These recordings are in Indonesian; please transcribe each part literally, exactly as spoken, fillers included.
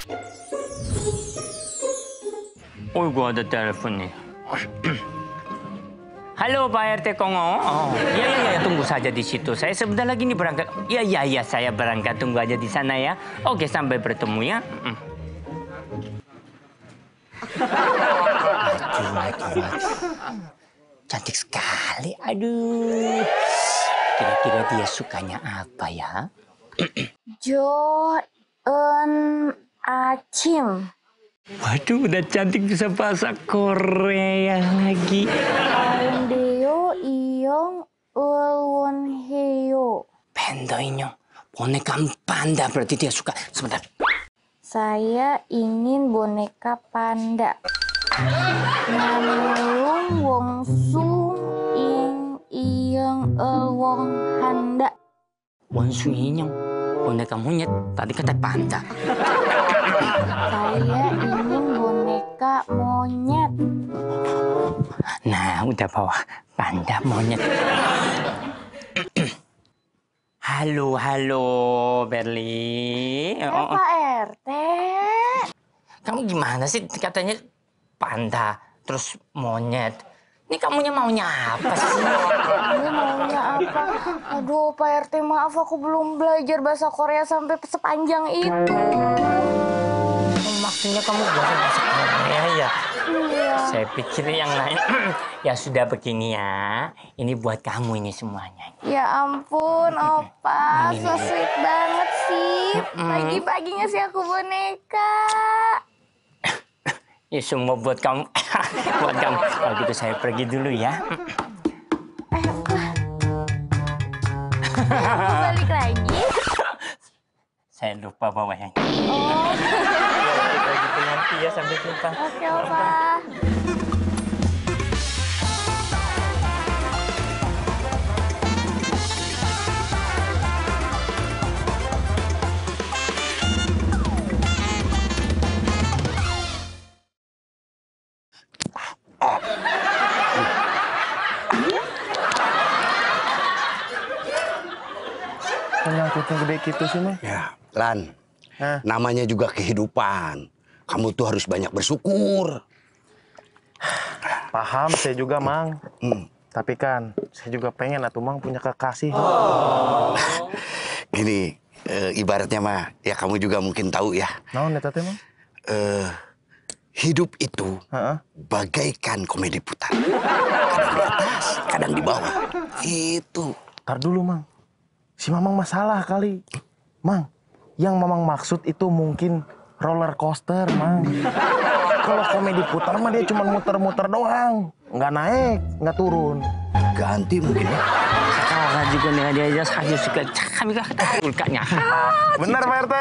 Oh, gua ada telepon nih. Halo Pak R T Kongo. Oh, iya iya ya, tunggu saja di situ. Saya sebentar lagi nih berangkat. Iya iya iya, saya berangkat. Tunggu aja di sana ya. Oke, sampai bertemu ya. Mm. Aduh, aduh, aduh. Cantik sekali. Aduh. Kira-kira dia sukanya apa ya? Jo Eun Achim. Waduh, udah cantik bisa bahasa Korea lagi. Deo Iyong Ulwon Heo. Panda Inyong. Boneka panda berarti dia suka. Sebentar. Saya ingin boneka panda. Namulung Wong Sung Ing Iyong Ulwon Handa. Wong Sung Inyong. Boneka monyet. Tadi kata panda. Saya ingin boneka monyet. Nah, udah bawa panda monyet. Halo, halo, Berli. Eh, Oh, Pak R T. kamu gimana sih? Katanya panda, terus monyet. Ini kamunya maunya apa sih? Ini maunya apa? Aduh, Pak R T, maaf aku belum belajar bahasa Korea sampai sepanjang itu. Maksudnya kamu belajar bahasa Korea ya? Iya. Saya pikir yang lain. Ya sudah begini ya. Ini buat kamu ini semuanya. Ya ampun, Opa. So sweet banget sih. Pagi-pagi ngasih aku boneka. Ya semua buat kamu. Buat kamu. Kalau gitu saya pergi dulu ya. Eh, aku balik lagi. Saya lupa bawanya. Oh. Kita gitu nanti ya, sampai jumpa. Oke, Opa. Penyangkutnya gede gitu sih, Mah? Ya, Lan. Hah? Namanya juga kehidupan. Kamu tuh harus banyak bersyukur. Paham, saya juga, Mang. Hmm. Tapi kan, saya juga pengen atuh, Mang, punya kekasih. Gini, e, ibaratnya mah, ya kamu juga mungkin tahu ya. Naon eta teh, Mang? E, hidup itu Heeh. bagaikan komedi putar. Kadang di atas, kadang di bawah. Itu. Tar dulu, Mang. Si Mamang masalah kali. Mang, yang Mamang maksud itu mungkin roller coaster, Mang. Kalau komedi putar mah dia cuma muter-muter doang. Nggak naik, nggak turun. Ganti mungkin ya. Kakak juga nih dia aja saya suka kami kah ulkanya. Bener, Pak R T.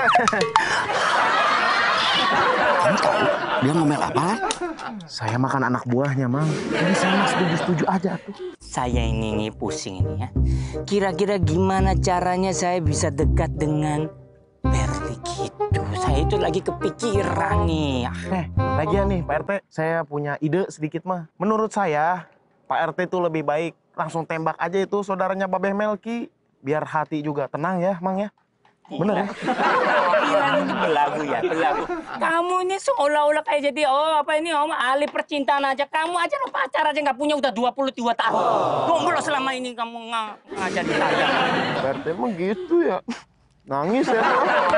Kamu tahu dia ngomel apa, Lan? Saya makan anak buahnya, Mang. Jadi saya mah setuju-setuju aja tuh. Saya ini nih pusing ini ya. Kira-kira gimana caranya saya bisa dekat dengan Berli gitu. Saya itu lagi kepikiran nih. Eh, lagian nih, Pak R T, saya punya ide sedikit mah. Menurut saya, Pak R T itu lebih baik langsung tembak aja itu saudaranya Babeh Melki. Biar hati juga tenang ya, Mang ya. Bener ya? Gila ini belagu ya, belagu. Kamu ini seolah-olah kayak jadi, oh apa ini, om ahli percintaan aja. Kamu aja lo pacar aja nggak punya udah dua puluh dua tahun. Jomblo selama ini kamu ng ngajarin saya. Pak R T emang gitu ya. Nangis ya.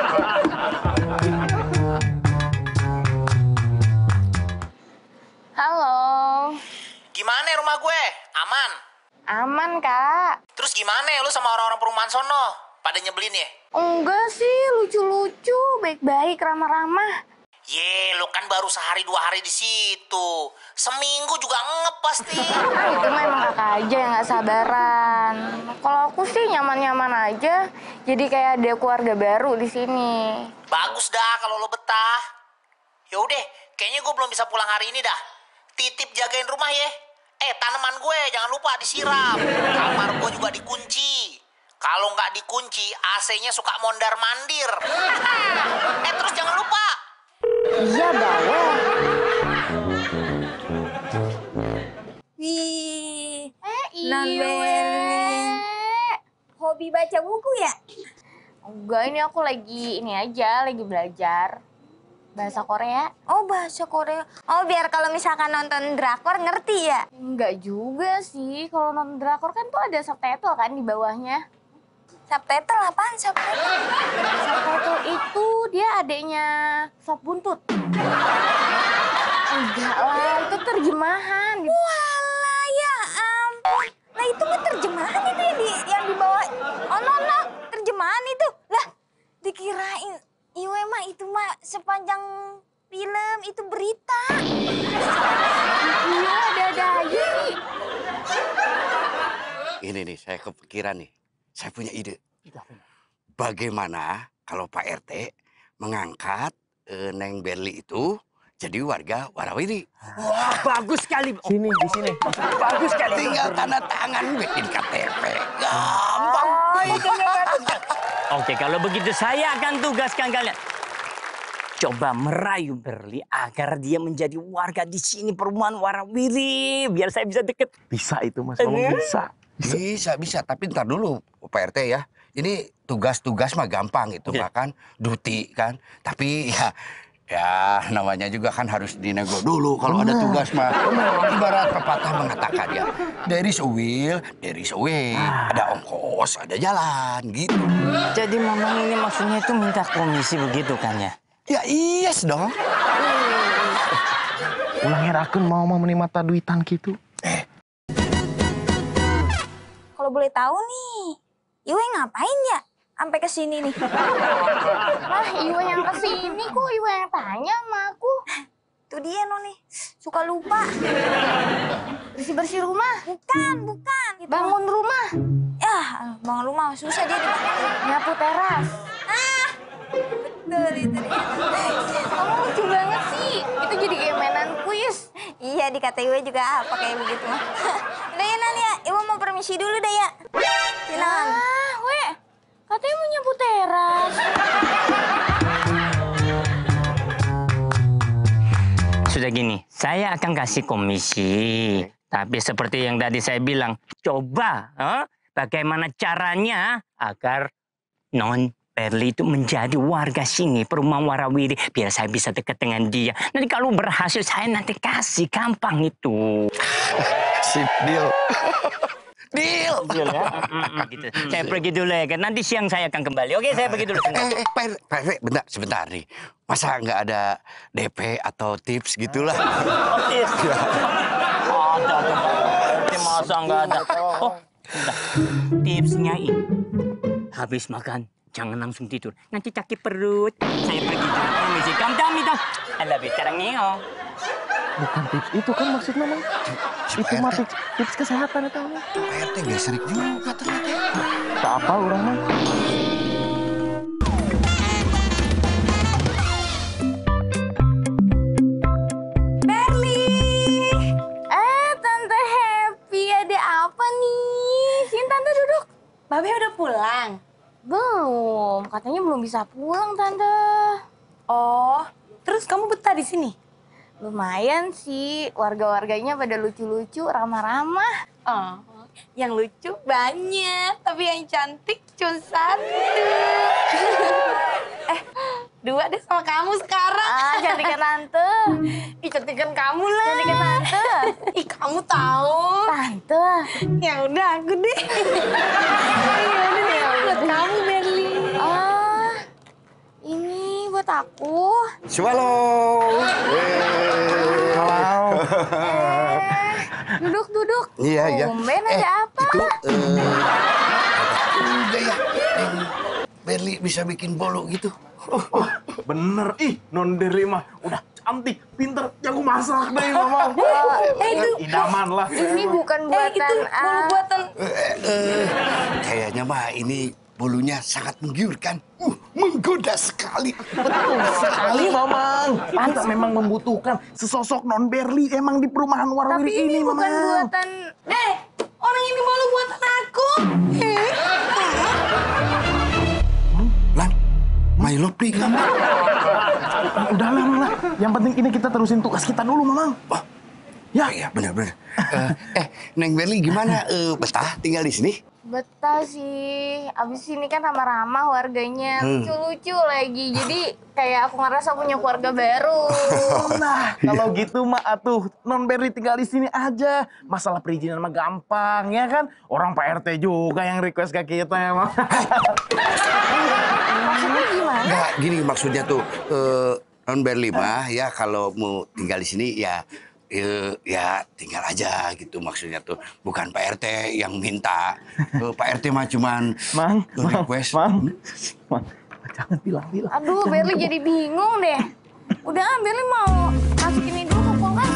Halo. Gimana rumah gue? Aman? Aman, Kak. Terus gimana lu sama orang-orang perumahan sono? Pada nyebelin ya? Enggak sih, lucu-lucu, baik-baik, ramah-ramah. Ye, lu kan baru sehari dua hari di situ. Seminggu juga ngep pasti. Ah, itu mah emang kakak aja yang nggak sabaran. Kalau aku sih nyaman-nyaman aja. Jadi kayak ada keluarga baru di sini. Bagus dah kalau lu betah. Ya udah, kayaknya gue belum bisa pulang hari ini dah. Titip jagain rumah ya. Eh, tanaman gue jangan lupa disiram. Kamar gue juga dikunci. Kalau nggak dikunci, A C-nya suka mondar-mandir. Eh, terus jangan lupa. Iya, bawel. Wih, Eh, Non Berli. Hobi baca buku ya? Enggak, ini aku lagi ini aja, lagi belajar. Bahasa Korea? Oh, bahasa Korea. Oh, biar kalau misalkan nonton drakor ngerti ya? Enggak juga sih. Kalau nonton drakor kan tuh ada subtitle kan di bawahnya. Subtitle apaan subtitle? Subtitle itu dia adeknya Sop Buntut. Enggak lah, itu terjemahan. Walah, ya ampun. Nah itu mah terjemahan itu yang di, yang di bawah. Oh, no, no. Terjemahan itu. Lah, dikirain. Iwe mah itu mah sepanjang film itu berita. Iya, ada-ada aja sih. Ini nih, saya kepikiran nih. Saya punya ide. Bagaimana kalau Pak R T mengangkat eh, Neng Berli itu jadi warga Warawiri? Wah, bagus sekali. Oh, Sini, di sini. bagus sekali. Tinggal tanda tangan bikin K T P. Gampang. Oh, itu bagus. Oke, kalau begitu saya akan tugaskan kalian. Coba merayu Berli agar dia menjadi warga di sini perumahan Warawiri. Biar saya bisa deket. Bisa itu Mas Mamang, bisa. Bisa, bisa. Tapi ntar dulu Pak R T ya. Ini tugas-tugas mah gampang itu. Oke. Bahkan duty kan. Tapi ya... Ya, namanya juga kan harus dinego dulu kalau ada tugas mah. Ibarat pepatah mengatakan ya, there is a will, there is a way. Ada ongkos, ada jalan, gitu. Jadi Mamang ini maksudnya itu minta komisi begitu kan ya? Ya yes dong. Ulang herakeun mau mau menikmati duitan gitu. Kalau boleh tahu nih, Iwe ngapain ya? Sampai ke sini nih. Lah, Iwa yang kesini kok Iwa yang tanya sama aku. Tuh dia Noni, suka lupa. Bersih-bersih rumah, Bukan, bukan. Gitu. bangun rumah, Ya, bangun rumah susah dia dibangun. nyapu teras. Ah, betul itu dia. Kamu lucu banget sih. Itu jadi kayak mainan kuis. Iya, di kata Iwe juga apa kayak begitu mah. Udah ya Nan ya, Iwe mau permisi dulu dah ya. Silakan. Ah, we, katanya mau nyapu teras. Sudah gini, saya akan kasih komisi. Tapi seperti yang tadi saya bilang, coba eh, bagaimana caranya agar Non Berli itu menjadi warga sini, perumahan Warawiri. Biar saya bisa dekat dengan dia. Nanti kalau berhasil, saya nanti kasih. Gampang itu. Sip, deal. Deal. Betul ya? Mm-mm, gitu. Saya pergi dulu ya, kan? Nanti siang saya akan kembali. Oke, saya pergi dulu. Sebentar. Eh, eh, Pak R T, Pak R T, bentar, sebentar nih. Masa nggak ada D P atau tips gitulah? Oh, tips. Ada, ada. Nanti masa nggak ada. Oh, bentar. Tipsnya ini. Habis makan, jangan langsung tidur. Nanti sakit perut. Saya pergi dulu. Permisi. Kamu dami dong. I love you. Carang neo. Bukan tips itu kan maksudnya Mang. Itu mah tips, tips kesehatan itu Mang. Pak R T gesrik juga ternyata. Tak apa orang Mang. Eh, Tante Happy, ada apa nih? Sini Tante duduk. Babe udah pulang. Belum, katanya belum bisa pulang Tante. Oh, terus kamu betah di sini? Lumayan sih, warga-warganya pada lucu-lucu, ramah-ramah. Oh, yang lucu banyak, tapi yang cantik cuma satu. eh, dua deh sama kamu sekarang. Ah, cantikan Tante. Ih, cantikan kamu lah. Cantikan Tante. Ih, kamu tahu. Tante. Ya udah, aku deh. Ya udah deh, buat kamu, Berli. Ah, ini buat aku. Swallow. Kalau Eh, duduk, duduk. Iya, iya. Tumben ada apa? Itu, eh, udah ya. Neng Berli bisa bikin bolu gitu. bener ih Non Berli mah udah cantik, pinter, jago masak deh Mamang. Eh, itu. Idaman lah. Ini bukan Eh, buatan itu bolu ah. buatan. Eh, eh, kayaknya mah ini bolunya sangat menggiurkan. Uh, menggoda sekali. Sekali Mamang. Kita memang membutuhkan sesosok Non Berli emang di perumahan Tapi Warawiri ini ini bukan Mamang. buatan. Eh, orang ini bolu buatan aku. Lan, my lovely kamu. Udah lah, lah. Yang penting ini kita terusin tugas kita dulu Mamang. Wah, Ya. Oh, iya benar-benar. eh, eh, Neng Berli gimana? Eh, betah tinggal di sini? Betah sih. Abis ini kan ramah-ramah warganya. Hmm. Lucu-lucu lagi. Jadi kayak aku ngerasa punya keluarga baru. Nah, kalau gitu mah atuh Non Berli tinggal di sini aja. Masalah perizinan mah gampang ya kan? Orang Pak R T juga yang request ke kita emang. Maksudnya gimana? Nggak, gini maksudnya tuh eh, Non Berli mah ya kalau mau tinggal di sini ya eh, ya tinggal aja gitu maksudnya tuh. Bukan Pak R T yang minta. Eh, Pak R T mah cuman Mang, mang, request. mang, mang, jangan bilang-bilang. Aduh, Berli jadi bingung deh. Udah, ah, Berli mau masukin ini dulu ke kulkas.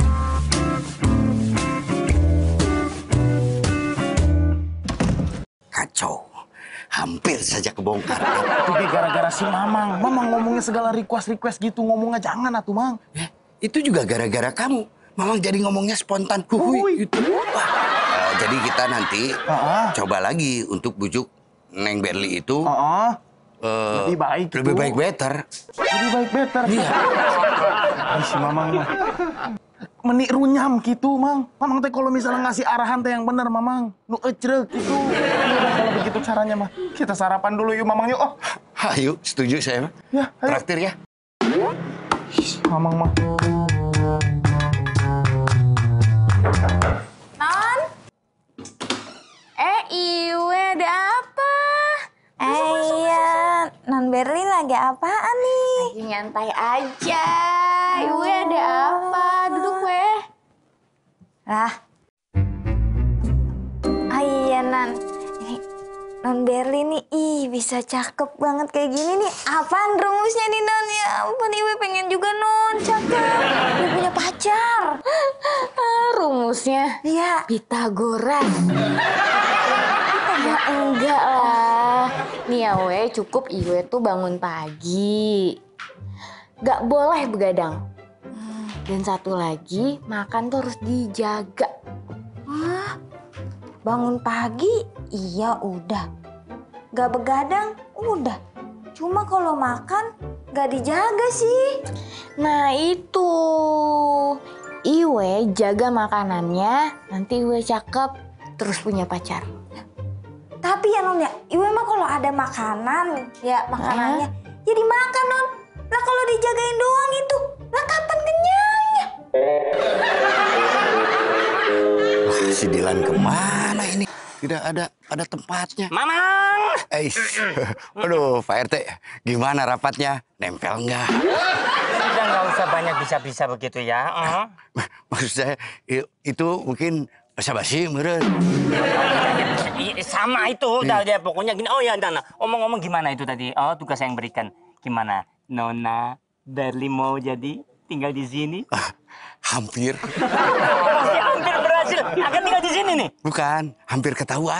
Kacau. Hampir saja kebongkar. Tapi gara-gara si Mamang, Mamang ngomongnya segala request-request gitu, ngomongnya jangan atuh Mang. Ya, itu juga gara-gara kamu. Mamang jadi ngomongnya spontan. Huhui, Huhui. gitu. Wah, eh, jadi kita nanti Ah. coba lagi untuk bujuk Neng Berli itu. Heeh. eh, Lebih baik Lebih gitu. baik better. Lebih baik better. Iya. Ay, si Mamang mah. Menik runyam gitu, Mang. Mamang teh kalau misalnya ngasih arahan teh yang bener, Mamang. Nu ecrek gitu. Udah kalau begitu caranya mah. Kita sarapan dulu yuk, Mamang yuk. Oh, Ayo, setuju saya. mah. ya, ayo. Traktir ya. Ih, Mamang mah. Non? Eh, Iwe, ada apa? Eh iya, Non Berli lagi apaan nih? Lagi nyantai aja. Iwe, ada apa? Duduk, weh. Lah. Ah iya Nan. Ini Non Berli nih, ih bisa cakep banget kayak gini nih. Apaan rumusnya nih Non? Ya ampun, Iwe pengen juga Non, cakep. Iwe punya pacar. Ah, rumusnya Iya. Pitagoras. Ya enggak lah. Nih ya, we, cukup Iwe tuh bangun pagi. Gak boleh begadang. Dan satu lagi, makan tuh harus dijaga. Hah? Bangun pagi? Iya udah. Gak begadang? Udah. Cuma kalau makan gak dijaga sih. Nah itu, Iwe jaga makanannya, nanti Iwe cakep, terus punya pacar. Tapi ya Non ya, Iwe mah kalau ada makanan, ya makanannya, ya dimakan Non. Lah kalau dijagain doang itu, lah kapan kenyangnya? Wah, si Dilan kemana ini? Tidak ada ada tempatnya. Mamang! Eh, aduh, Pak R T, gimana rapatnya? Nempel nggak? Udah nggak usah banyak bisa-bisa begitu ya. Oh. Maksud saya, i- itu mungkin basa-basi, meren. I- Sama itu, udah dia pokoknya gini. Oh ya, Nana, omong-omong gimana itu tadi? Oh, tugas yang berikan. Gimana? Nona Berli mau jadi tinggal di sini? Hampir. Oh, dia hampir berhasil. Akan tinggal di sini nih. Bukan, hampir ketahuan.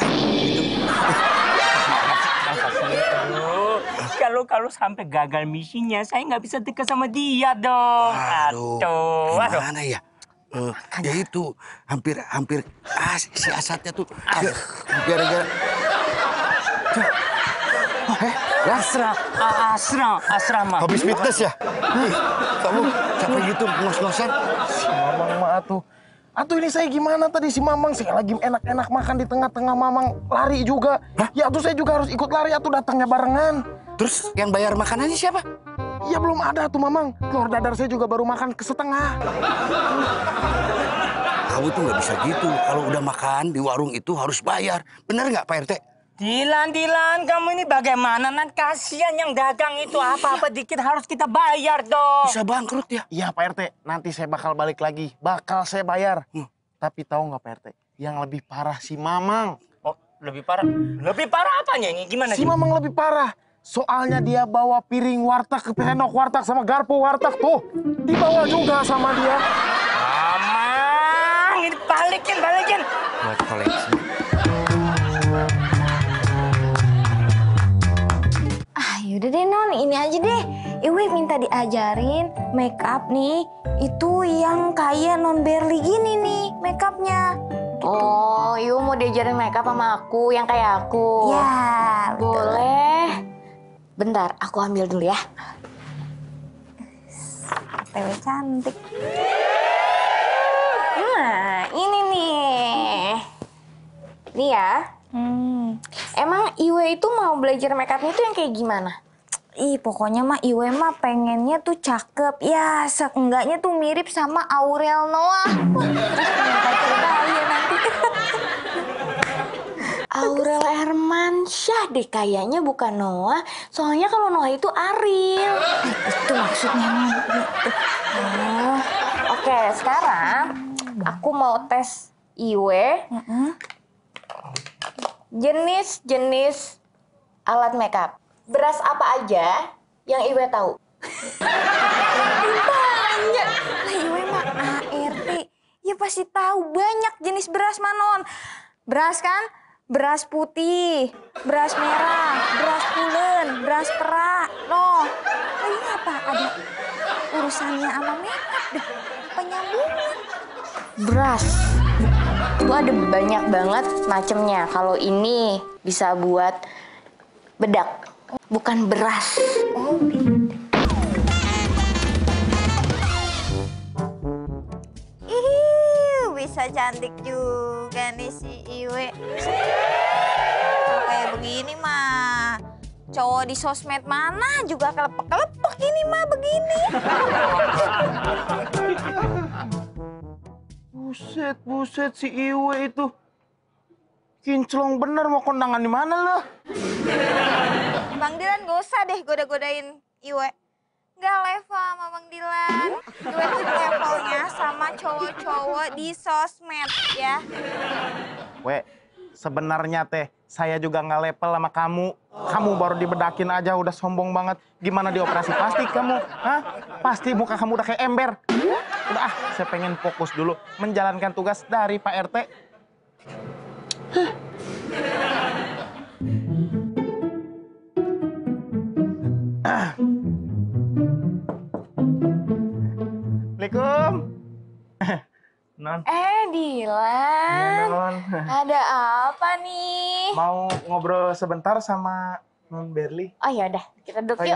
Masa sih? Aduh, Kalau kalau sampai gagal misinya, saya nggak bisa dekat sama dia dong. Aduh, Aduh, aduh. gimana ya? Eh, ya itu, hampir, hampir, ah, si Asatnya tuh, ya, gara-gara, Asra, ah, asra, asrama. habis fitness ya? Ih, kamu capek gitu, ngos-ngosan? Si Mamang mah atuh. Atuh ini saya gimana tadi si Mamang? Saya lagi enak-enak makan di tengah-tengah Mamang lari juga. Ya atuh saya juga harus ikut lari, atuh datangnya barengan. Terus yang bayar makanannya siapa? Ya belum ada tuh Mamang. Telur dadar saya juga baru makan ke setengah. Kamu tuh nggak bisa gitu. Kalau udah makan di warung itu harus bayar. Bener nggak Pak R T? Dilan, Dilan, kamu ini bagaimana? Nan kasihan yang dagang itu apa-apa dikit harus kita bayar dong. Bisa bangkrut ya? Iya Pak R T, nanti saya bakal balik lagi. Bakal saya bayar. Hmm. Tapi tahu nggak Pak R T? Yang lebih parah si Mamang. Oh, lebih parah. Lebih parah apanya ini? Gimana? Si Gimana? Mamang lebih parah. Soalnya dia bawa piring warteg ke sendok warteg sama garpu warteg tuh. Dibawa juga sama dia. Mamang, ini balikin, balikin. Buat koleksi. Ah yaudah deh Non, ini aja deh. Iwe minta diajarin make up nih. Itu yang kayak Non Berli gini nih make upnya. Oh, Iwe mau diajarin makeup sama aku, yang kayak aku. Ya, betul. Boleh. Bentar, aku ambil dulu ya. Tewe cantik. Nah, ini nih. Nih ya. Hmm. Emang Iwe itu mau belajar makeupnya tuh yang kayak gimana? Ih, pokoknya mah Iwe mah pengennya tuh cakep. Ya, seenggaknya tuh mirip sama Aurel Noah. Wah, terus punya pacar kaya nanti. Aurel Hermansyah deh kayaknya, bukan Noah. Soalnya kalau Noah itu Ariel. Itu maksudnya nih. Oh, oke, sekarang aku mau tes Iwe. Jenis-jenis alat makeup. Beras apa aja yang Iwe tahu? Banyak. Lah Iwe mah A R T. Ya pasti tahu banyak jenis beras Manon. Beras kan? Beras putih, beras merah, beras pulen, beras perak. Noh, ini apa? Ada urusannya sama makeup deh. Penyambungan. Beras. Itu ada banyak banget macemnya. Kalau ini bisa buat bedak, bukan beras. Oh, Ih, bisa cantik juga nih si Iwe. Kalau kayak begini mah, cowok di sosmed mana juga kelepek-kelepek ini mah begini. Buset, buset si Iwe itu. Kinclong bener mau kondangan di mana lo? Bang Dilan gak usah deh goda-godain Iwe. Gak level sama Bang Dilan. Iwe tuh levelnya sama cowok-cowok di sosmed ya. We, sebenarnya teh saya juga nggak level sama kamu. Kamu baru dibedakin aja udah sombong banget. Gimana dioperasi plastik kamu? Hah? Pasti muka kamu udah kayak ember. Udah ah, saya pengen fokus dulu menjalankan tugas dari Pak R T. Huh. Ah. Assalamualaikum. Non. Eh, Dilan. Iya, Non. Ada apa nih? Mau ngobrol sebentar sama Non Berli? Oh ya udah, kita duduk Oh, yuk. iya.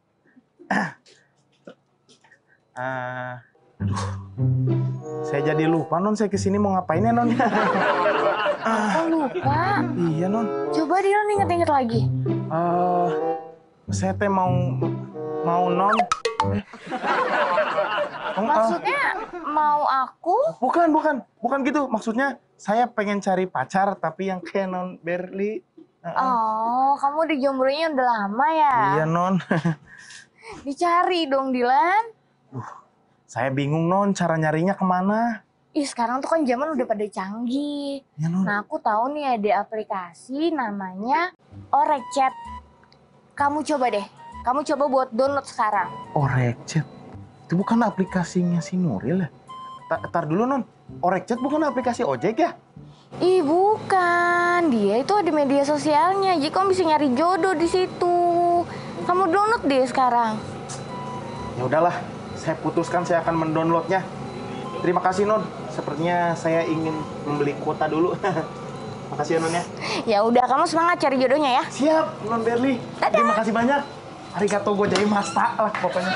Ah, aduh, saya jadi lupa Non, saya kesini mau ngapain ya Non? Aku lupa. Iya Non. Coba Dilan inget-inget lagi. Eh, saya teh mau mau Non. Eh. Oh, ah, Maksudnya mau aku? bukan bukan bukan gitu. Maksudnya saya pengen cari pacar tapi yang kayak Non Berli. Ah, ah. Oh, kamu di jomblonya udah lama ya? Iya Non. Dicari dong, Dilan. Saya bingung Non, cara nyarinya kemana? Ih, sekarang tuh kan zaman udah pada canggih. Ya Non. Nah, aku tahu nih ada aplikasi namanya Orechat. Kamu coba deh. Kamu coba buat download sekarang. Orechat. Itu bukan aplikasinya si Nuril ya? Ta- Tar dulu Non, Orechat bukan aplikasi ojek ya? Ih, bukan. Dia itu ada media sosialnya. Jadi kamu bisa nyari jodoh di situ. Kamu download deh sekarang. Ya udahlah, saya putuskan saya akan mendownloadnya. Terima kasih Non. Sepertinya saya ingin membeli kuota dulu. Makasih ya Non ya. Ya udah, kamu semangat cari jodohnya ya. Siap Non Berli. Terima kasih banyak. Arigato gozaimashita lah pokoknya.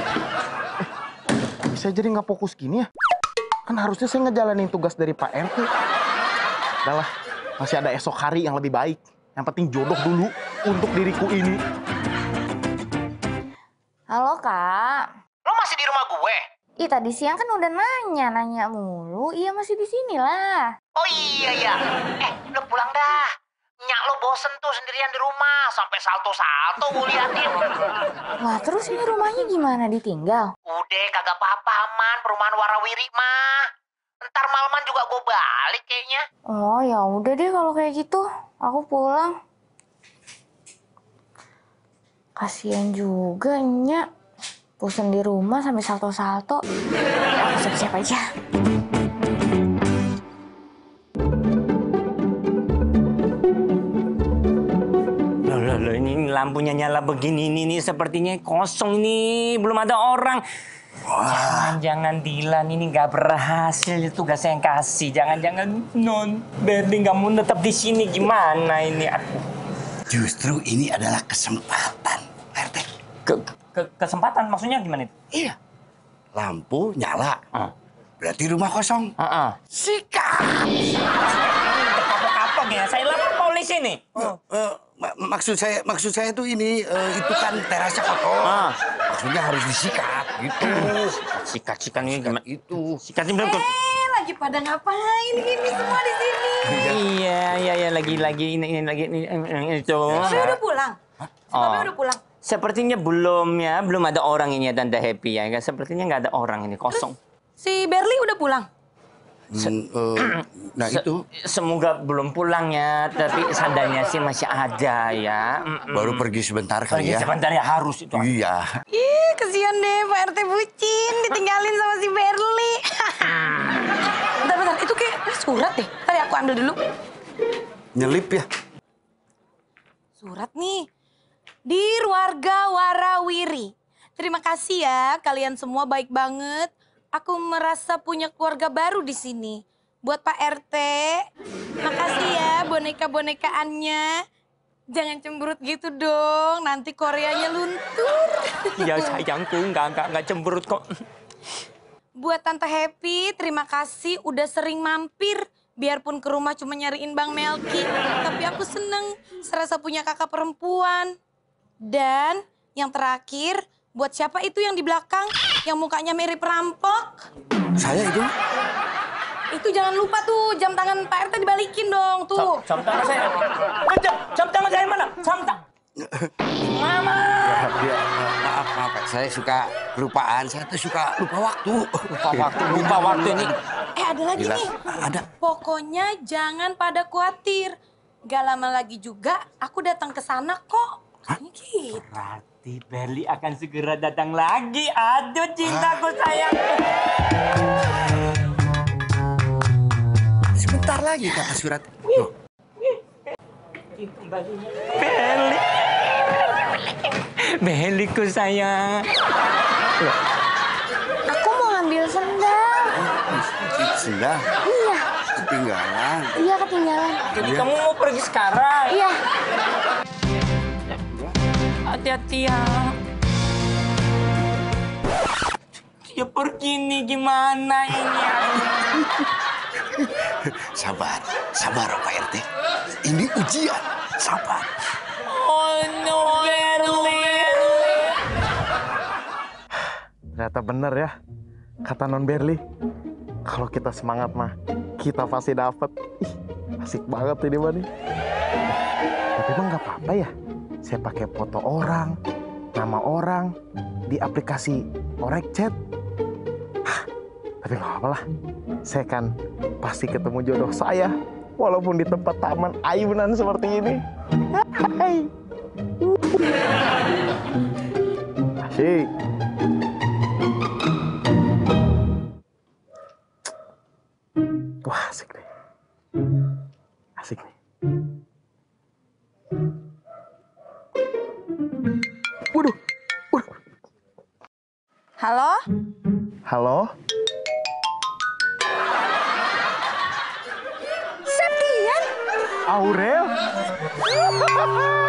Eh, bisa jadi nggak fokus gini ya? Kan harusnya saya ngejalanin tugas dari Pak R T. Udahlah, masih ada esok hari yang lebih baik. Yang penting jodoh dulu untuk diriku ini. Halo, Kak. Lo masih di rumah gue? Ih, tadi siang kan udah nanya, nanya mulu. Iya, masih di sini lah. Oh iya ya. Eh, lo pulang dah. Nyak lo bosen tuh sendirian di rumah. Sampai salto-salto gue liatin. Wah, terus ini rumahnya gimana, ditinggal? Udah kagak apa-apa aman. Perumahan warawiri mah. Ntar malaman juga gue balik kayaknya. Oh, ya udah deh kalau kayak gitu. Aku pulang. Kasian juga Nyak. Bosan di rumah sampai salto-salto. Aku siap-siap aja. Loh, loh, loh, ini lampunya nyala begini, ini, ini sepertinya kosong ini, belum ada orang. Jangan-jangan Dilan ini nggak berhasil tugas yang kasih. Jangan-jangan Non Berli nggak mau tetap di sini, gimana ini? Aduh. Justru ini adalah kesempatan, Pak R T. Ke, ke- kesempatan maksudnya gimana itu? Iya. Lampu nyala. Ah. berarti rumah kosong. Heeh. Sikat. Kapok-kapok ya. Saya lapor polisi nih. Eh, eh, mak- maksud saya maksud saya tuh ini eh, itu kan terasnya kotor. Ah. Maksudnya harus disikat gitu. Sikat-sikat ini gimana? Itu. Sikat ini belum. Eh, lagi pada ngapain ini semua di sini? Iya, iya, iya, lagi-lagi ini, ini lagi ini, ini itu. Papi udah pulang? Si Papi Oh. udah pulang? Sepertinya belum ya, belum ada orang ini ya Tante Happy ya. Sepertinya nggak ada orang ini, kosong. Si Berli udah pulang? Hmm, eh, nah Se- itu Semoga belum pulang ya, tapi sandarnya sih masih ada ya. Mm-mm. baru pergi sebentar Pergi kali ya. sebentar ya, harus itu. Iya. Ih, kesian deh Pak R T bucin, ditinggalin sama si Berli. bentar, bentar, itu kayak surat deh. Tadi aku ambil dulu. Nyelip ya. Surat nih. Dear warga Warawiri. Terima kasih ya, kalian semua baik banget. Aku merasa punya keluarga baru di sini. Buat Pak R T, makasih ya boneka-bonekaannya. Jangan cemberut gitu dong, nanti Koreanya luntur. Ya sayangku, nggak, nggak, nggak cemberut kok. Buat Tante Happy, terima kasih udah sering mampir. Biarpun ke rumah cuma nyariin Bang Melki. Tapi aku seneng serasa punya kakak perempuan. Dan yang terakhir, buat siapa itu yang di belakang? Yang mukanya mirip rampok? Saya itu. Itu jangan lupa tuh, jam tangan Pak R T dibalikin dong, tuh. Jam tangan saya. Eh, Jam, jam tangan saya mana? Jam tangan. Mama. Ya, maaf, maaf. Saya suka kelupaan. Saya tuh suka lupa waktu. Lupa waktu, lupa waktu ini. Eh, ada lagi Gila. nih. Ada. Pokoknya jangan pada khawatir. Gak lama lagi juga aku datang ke sana kok. Katanya gitu. Berarti Berli akan segera datang lagi. Aduh cintaku sayang. Sebentar lagi kata surat. Loh, Berli. Berliku sayang. Aku mau ngambil sendal. sudah Iya, ketinggalan. iya ketinggalan. Jadi Iya. kamu mau pergi sekarang? Iya. Hati-hati ya. Dia pergi nih gimana ini? Sabar, sabar Pak R T. Ini ujian, sabar. Oh no, Berli. Ternyata bener ya, kata Non Berli. Kalau kita semangat mah, kita pasti dapet. Ih, asik banget ini mah nih. Tapi emang nggak apa-apa ya, saya pakai foto orang, nama orang, di aplikasi Orek Chat. Hah, tapi nggak apa-apa lah, saya kan pasti ketemu jodoh saya, walaupun di tempat taman ayunan seperti ini. Hai. Asik. Wah, asik nih. Asik nih. Waduh, waduh. Halo? Halo? Septian? Aurel?